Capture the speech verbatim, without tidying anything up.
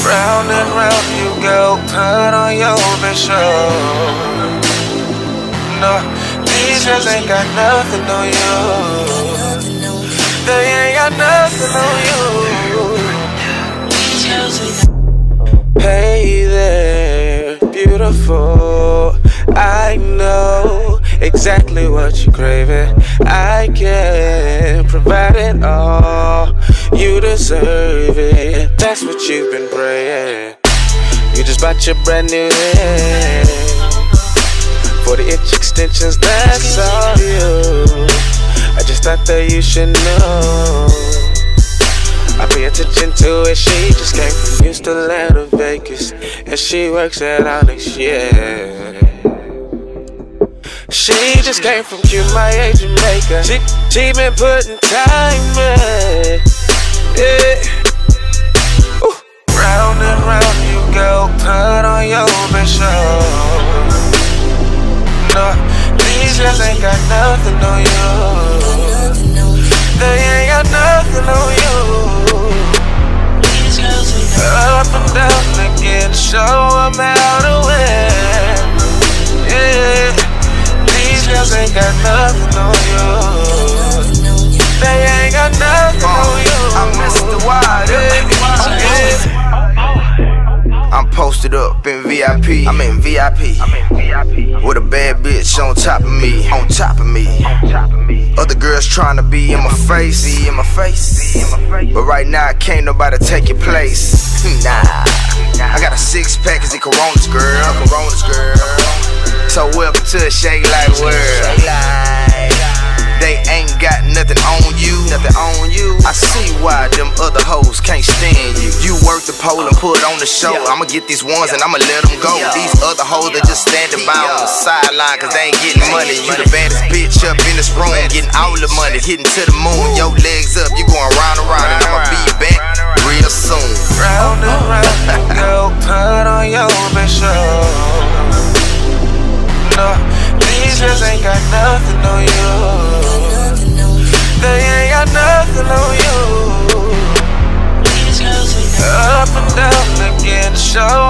Round and round you go, put on your best show. No, these girls ain't got nothing on you. They ain't got nothing on you. Hey there, beautiful. I know exactly what you're craving. I can provide it all. You deserve it. That's what you've been praying. You just bought your brand new head. For the itch extensions, that's all you. I just thought that you should know. I pay attention to it. She just came from Houston, Atlanta, Vegas, and she works at Onyx, yeah. She just came from Cuba, my age, Jamaica. She, she been putting time in, yeah. Ooh. Round and round you go, put on your best show. No, these girls ain't got nothing on you. They ain't got nothing on you. Up and down again, show them how to win, yeah. These girls ain't got nothing on you. They ain't got nothing uh, on you. I'm Mister Wild, yeah. I'm posted up in V I P. I'm in V I P. I'm in V I P. With a bad bitch on top of me. On top of me. On top of me. Other girls trying to be in my face. Be in my face. Be in my face. But right now, can't nobody take your place. Nah. I got a six pack, cause it Coronas, girl. Coronas, girl. So welcome to a shake like world. They ain't got nothing on you, nothing on you. I see why them other hoes can't stand you. You work the pole and put on the show. I'ma get these ones and I'ma let them go. These other hoes are just standing by on the sideline cause they ain't getting money. You the baddest bitch up in this room, getting all the money, hitting to the moon. Your legs up, you going round and round, and I'ma be back real soon. Round and round you go, put on your best show. No, these girls ain't got nothing on you. They ain't got nothing on you. Up and down again, show